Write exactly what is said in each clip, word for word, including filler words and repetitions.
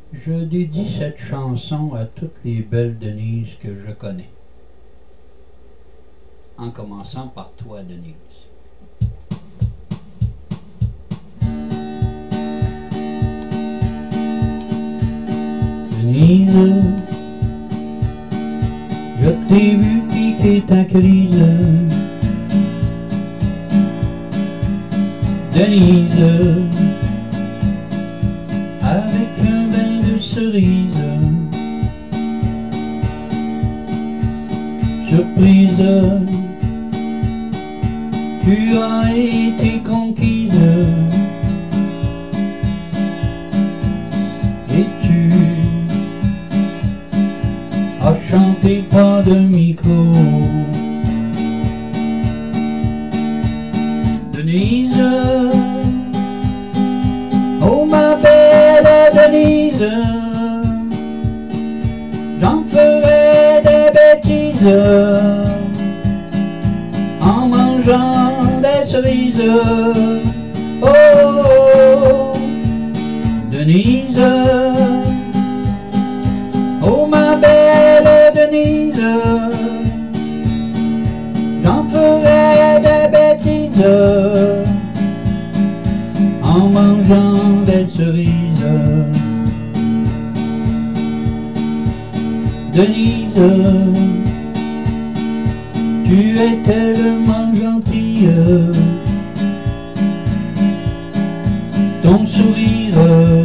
Je dédie cette chanson à toutes les belles Denise que je connais. En commençant par toi, Denise. Denise, je t'ai vu piquer ta crise. Denise, avec un bain de cerise. Surprise, tu as été conquise. Et tu as chanté pas de micro. Denise, oh ma belle Denise, j'en ferai des bêtises en mangeant des cerises. Oh, oh, oh, Denise, oh ma belle Denise, j'en ferai des bêtises en mangeant des cerises. Denise, tu es tellement gentille, ton sourire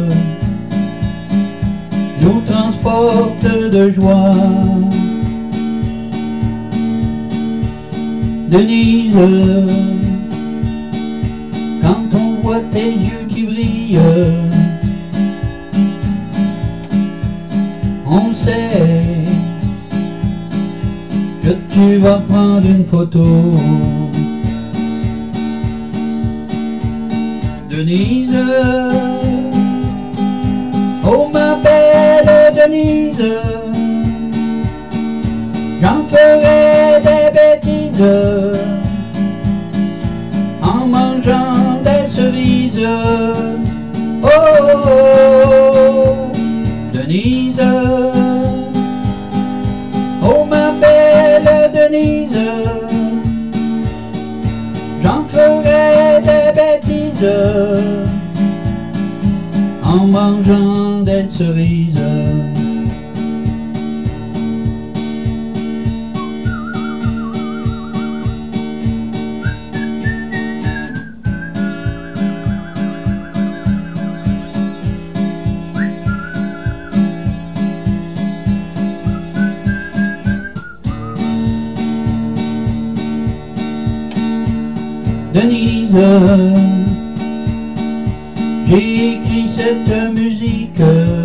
nous transporte de joie. Denise, quand on voit tes yeux qui brillent, on sait que tu vas prendre une photo. Denise, oh ma belle Denise, j'en ferai des bêtises en mangeant des cerises. Oh, oh, oh, Denise, oh ma belle Denise, j'en ferai des bêtises en mangeant des cerises. Denise, j'ai écrit cette musique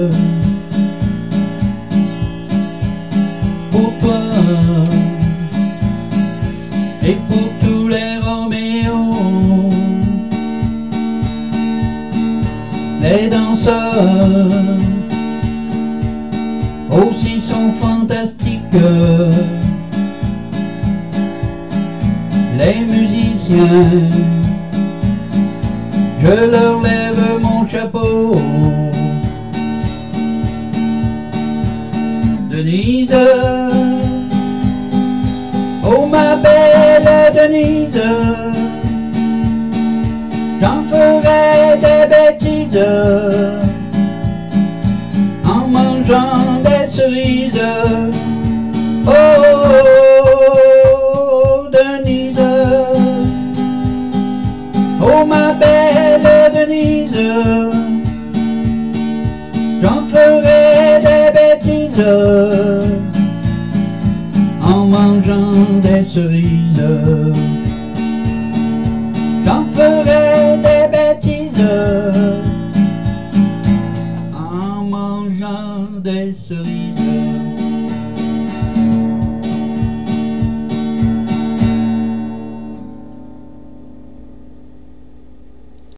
pour toi et pour tous les Roméos, les danseurs aussi sont fantastiques, les musiciens, je leur lève mon chapeau. Denise, oh ma belle Denise, j'en ferai des bêtises en mangeant des cerises. Oh, oh, oh, Denise, oh ma belle Denise, j'en ferai des bêtises en mangeant des cerises. J'en ferai des bêtises en mangeant des cerises.